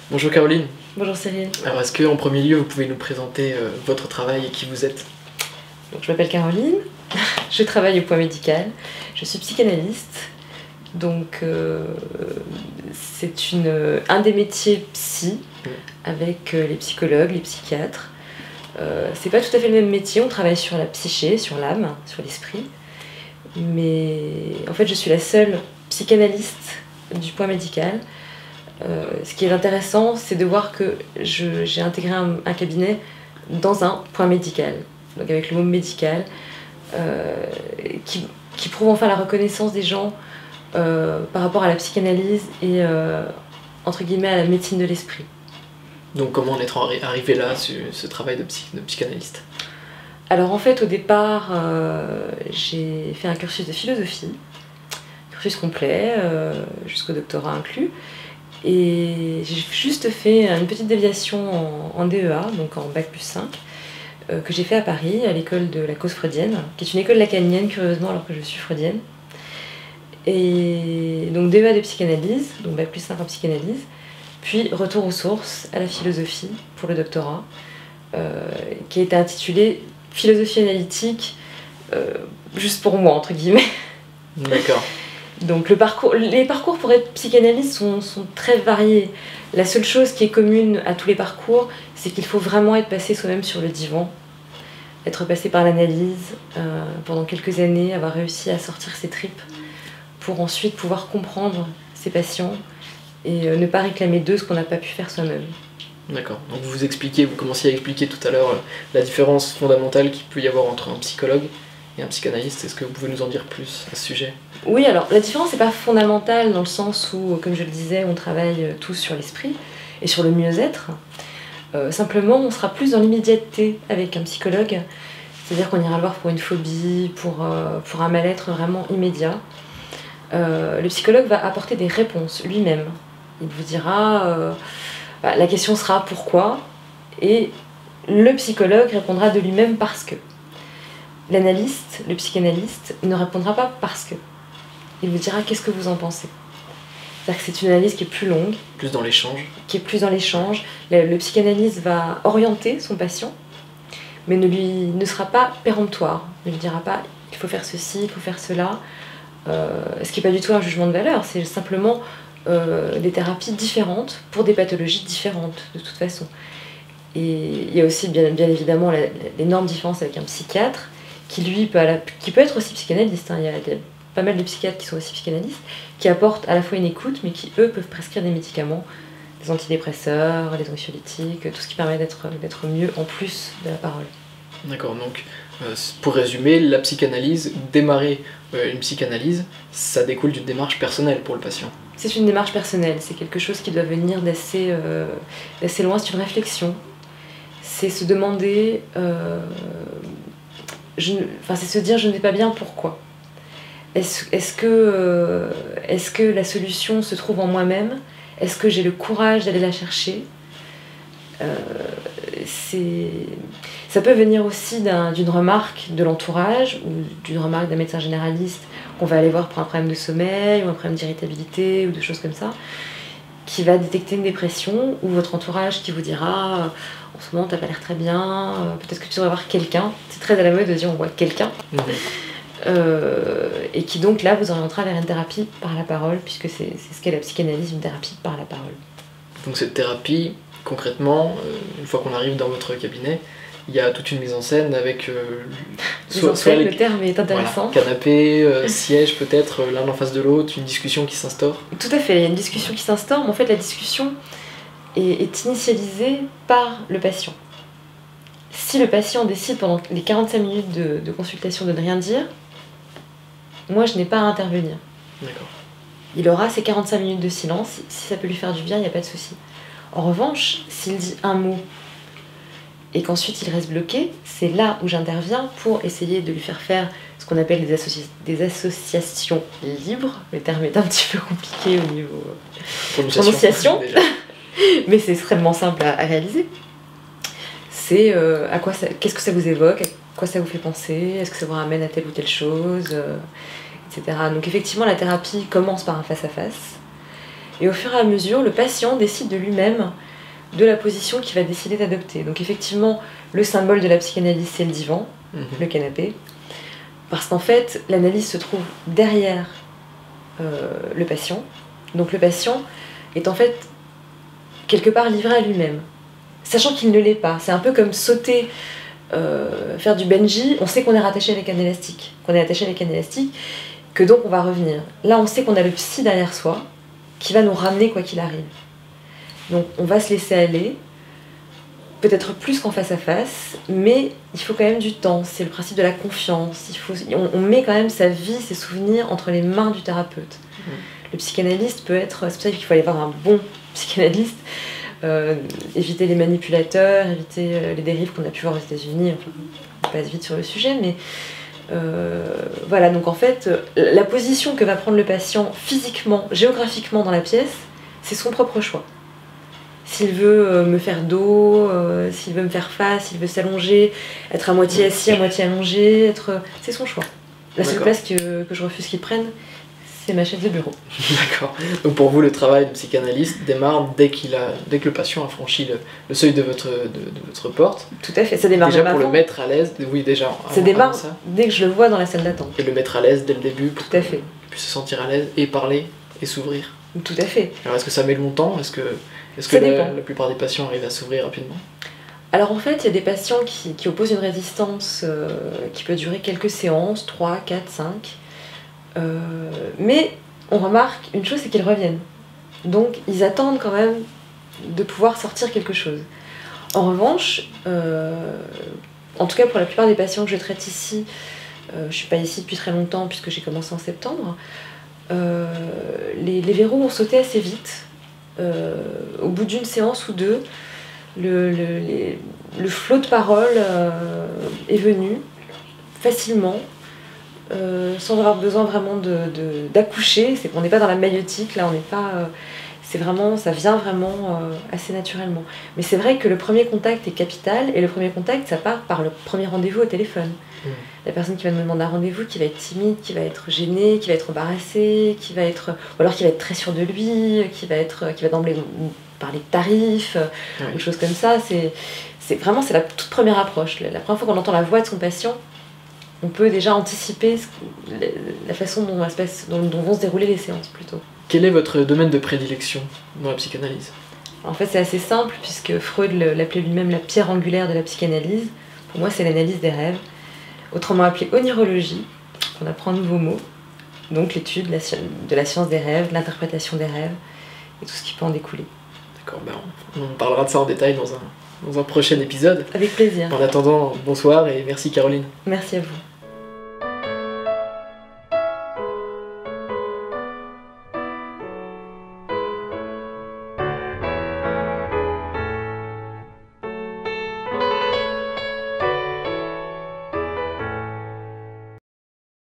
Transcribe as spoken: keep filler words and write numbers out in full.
Bonjour Caroline. Bonjour Cyril. Alors est-ce qu'en premier lieu vous pouvez nous présenter euh, votre travail et qui vous êtes? Donc, je m'appelle Caroline, je travaille au point médical, je suis psychanalyste, donc euh, c'est une, un des métiers psy avec euh, les psychologues, les psychiatres. Euh, c'est pas tout à fait le même métier, on travaille sur la psyché, sur l'âme, sur l'esprit, mais en fait je suis la seule psychanalyste du point médical. Euh, ce qui est intéressant, c'est de voir que je, j'ai intégré un, un cabinet dans un point médical, donc avec le mot médical, euh, qui, qui prouve enfin la reconnaissance des gens euh, par rapport à la psychanalyse et euh, entre guillemets à la médecine de l'esprit. Donc comment en être arrivé là, ce, ce travail de, psy, de psychanalyste? Alors en fait au départ, euh, j'ai fait un cursus de philosophie, cursus complet, euh, jusqu'au doctorat inclus. Et j'ai juste fait une petite déviation en, en D E A, donc en bac plus cinq, euh, que j'ai fait à Paris, à l'école de la cause freudienne, qui est une école lacanienne, curieusement, alors que je suis freudienne. Et donc D E A de psychanalyse, donc bac plus cinq en psychanalyse, puis retour aux sources, à la philosophie, pour le doctorat, euh, qui a été intitulé Philosophie analytique, euh, juste pour moi, entre guillemets. D'accord. Donc le parcours, les parcours pour être psychanalyste sont, sont très variés. La seule chose qui est commune à tous les parcours, c'est qu'il faut vraiment être passé soi-même sur le divan, être passé par l'analyse euh, pendant quelques années, avoir réussi à sortir ses tripes pour ensuite pouvoir comprendre ses patients et euh, ne pas réclamer d'eux ce qu'on n'a pas pu faire soi-même. D'accord. Donc vous expliquez, vous commenciez à expliquer tout à l'heure la différence fondamentale qu'il peut y avoir entre un psychologue et un psychanalyste. Est-ce que vous pouvez nous en dire plus à ce sujet? Oui, alors la différence n'est pas fondamentale dans le sens où, comme je le disais, on travaille tous sur l'esprit et sur le mieux-être. Euh, simplement, on sera plus dans l'immédiateté avec un psychologue, c'est-à-dire qu'on ira le voir pour une phobie, pour, euh, pour un mal-être vraiment immédiat. Euh, le psychologue va apporter des réponses lui-même. Il vous dira, euh, bah, la question sera pourquoi, et le psychologue répondra de lui-même parce que. L'analyste, le psychanalyste, ne répondra pas parce que. Il vous dira qu'est-ce que vous en pensez. C'est-à-dire que c'est une analyse qui est plus longue. Plus dans l'échange. Qui est plus dans l'échange. Le, le psychanalyste va orienter son patient, mais ne, lui, ne sera pas péremptoire. Ne lui dira pas il faut faire ceci, il faut faire cela. Euh, ce qui n'est pas du tout un jugement de valeur, c'est simplement euh, des thérapies différentes pour des pathologies différentes, de toute façon. Et il y a aussi bien, bien évidemment l'énorme différence avec un psychiatre, qui lui peut, la, qui peut être aussi psychanalyste, hein. Il y a, il y a pas mal de psychiatres qui sont aussi psychanalystes, qui apportent à la fois une écoute, mais qui eux peuvent prescrire des médicaments, des antidépresseurs, des anxiolytiques, tout ce qui permet d'être d'être mieux en plus de la parole. D'accord, donc euh, pour résumer, la psychanalyse, démarrer euh, une psychanalyse, ça découle d'une démarche personnelle pour le patient. C'est une démarche personnelle, c'est quelque chose qui doit venir d'assez euh, d'assez loin, c'est une réflexion. C'est se demander... Euh, Je, enfin, c'est se dire je ne vais pas bien, pourquoi? Est-ce, est-ce que, euh, est-ce que la solution se trouve en moi-même? Est-ce que j'ai le courage d'aller la chercher? euh, c'est, Ça peut venir aussi d'un, d'une remarque de l'entourage ou d'une remarque d'un médecin généraliste qu'on va aller voir pour un problème de sommeil ou un problème d'irritabilité ou de choses comme ça, qui va détecter une dépression, ou votre entourage qui vous dira en ce moment t'as pas l'air très bien, peut-être que tu devrais voir quelqu'un. C'est très à la mode de dire on voit quelqu'un. Mmh. Euh, et qui donc là vous orientera vers une thérapie par la parole, puisque c'est, c'est ce qu'est la psychanalyse, une thérapie par la parole. Donc cette thérapie, concrètement, euh, une fois qu'on arrive dans votre cabinet, il y a toute une mise en scène avec... Euh, soit, soit les... le terme est intéressant. Voilà, canapé, euh, siège peut-être, l'un en face de l'autre, une discussion qui s'instaure. Tout à fait, il y a une discussion qui s'instaure, mais en fait la discussion est, est initialisée par le patient. Si le patient décide pendant les quarante-cinq minutes de, de consultation de ne rien dire, moi je n'ai pas à intervenir. D'accord. Il aura ses quarante-cinq minutes de silence, si ça peut lui faire du bien, il n'y a pas de souci. En revanche, s'il dit un mot et qu'ensuite il reste bloqué, c'est là où j'interviens pour essayer de lui faire faire ce qu'on appelle des, associa- des associations libres. Le terme est un petit peu compliqué au niveau prononciation, prononciation. Mais c'est extrêmement simple à, à réaliser. C'est euh, à quoi ça, qu'est-ce que ça vous évoque, à quoi ça vous fait penser, est-ce que ça vous ramène à telle ou telle chose, euh, et cetera. Donc effectivement, la thérapie commence par un face-à-face. Et au fur et à mesure, le patient décide de lui-même de la position qu'il va décider d'adopter. Donc effectivement, le symbole de la psychanalyse, c'est le divan, mmh. le canapé. Parce qu'en fait, l'analyse se trouve derrière euh, le patient. Donc le patient est en fait quelque part livré à lui-même, sachant qu'il ne l'est pas. C'est un peu comme sauter, euh, faire du bungee. On sait qu'on est rattaché avec un élastique, qu'on est attaché avec un élastique, que donc on va revenir. Là, on sait qu'on a le psy derrière soi, qui va nous ramener quoi qu'il arrive. Donc on va se laisser aller, peut-être plus qu'en face à face, mais il faut quand même du temps. C'est le principe de la confiance. Il faut, on, on met quand même sa vie, ses souvenirs entre les mains du thérapeute. Mmh. Le psychanalyste peut être... C'est pour ça qu'il faut aller voir un bon psychanalyste, euh, éviter les manipulateurs, éviter euh, les dérives qu'on a pu voir aux États-Unis. Enfin, on passe vite sur le sujet, mais... Euh, voilà, donc en fait, la position que va prendre le patient physiquement, géographiquement dans la pièce, c'est son propre choix. S'il veut me faire dos, euh, s'il veut me faire face, s'il veut s'allonger, être à moitié assis, à moitié allongé, être... c'est son choix. La seule place que, que je refuse qu'il prenne, c'est ma chaise de bureau. D'accord. Donc pour vous, le travail de psychanalyste démarre dès, qu'il a, dès que le patient a franchi le, le seuil de votre, de, de votre porte. Tout à fait, ça démarre déjà pour avant. le mettre à l'aise. Oui, déjà. Avant, ça démarre ça. Dès que je le vois dans la salle d'attente. Et le mettre à l'aise dès le début pour Tout à fait. qu'il puisse se sentir à l'aise et parler et s'ouvrir. Tout à fait. Alors est-ce que ça met longtemps? Est-ce que, est-ce que la, la plupart des patients arrivent à s'ouvrir rapidement? Alors en fait, il y a des patients qui, qui opposent une résistance euh, qui peut durer quelques séances, trois, quatre, cinq. Euh, mais on remarque une chose, c'est qu'ils reviennent. Donc ils attendent quand même de pouvoir sortir quelque chose. En revanche, euh, en tout cas pour la plupart des patients que je traite ici, euh, je ne suis pas ici depuis très longtemps puisque j'ai commencé en septembre, euh, les, les verrous ont sauté assez vite. Euh, au bout d'une séance ou deux, le, le, les, le flot de parole euh, est venu facilement. Euh, sans avoir besoin vraiment de, de, d'accoucher, c'est qu'on n'est pas dans la maïotique, là on n'est pas... Euh, c'est vraiment, ça vient vraiment euh, assez naturellement. Mais c'est vrai que le premier contact est capital, et le premier contact, ça part par le premier rendez-vous au téléphone. Mmh. La personne qui va nous demander un rendez-vous, qui va être timide, qui va être gênée, qui va être embarrassée, qui va être... ou alors qui va être très sûr de lui, qui va, être, qui va d'emblée parler de tarifs, mmh. des choses comme ça. C'est, c'est vraiment, c'est la toute première approche. La première fois qu'on entend la voix de son patient, on peut déjà anticiper la façon dont, va se passe, dont, dont vont se dérouler les séances plutôt. Quel est votre domaine de prédilection dans la psychanalyse? En fait, c'est assez simple, puisque Freud l'appelait lui-même la pierre angulaire de la psychanalyse. Pour moi, c'est l'analyse des rêves, autrement appelée onirologie, on apprend un nouveau mot, donc l'étude de la, de la science des rêves, l'interprétation des rêves, et tout ce qui peut en découler. D'accord, ben on, on parlera de ça en détail dans un, dans un prochain épisode. Avec plaisir. En attendant, bonsoir et merci Caroline. Merci à vous.